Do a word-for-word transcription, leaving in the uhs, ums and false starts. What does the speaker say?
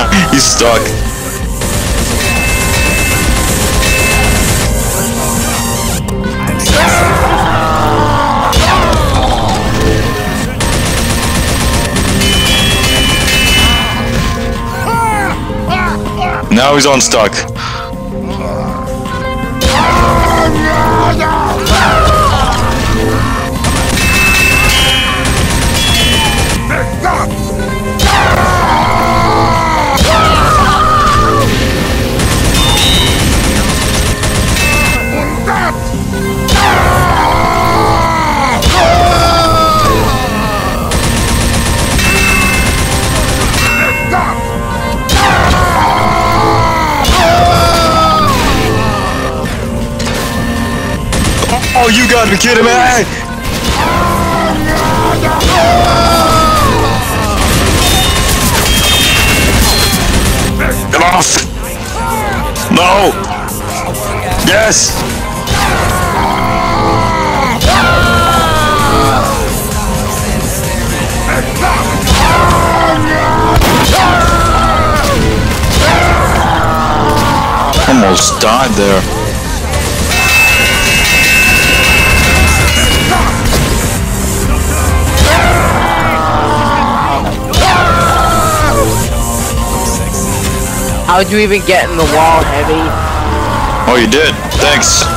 He's stuck. Now he's unstuck. Oh, you gotta be kidding me! Get off! No! Yes! Almost died there. How'd you even get in the wall, Heavy? Oh, you did. Thanks.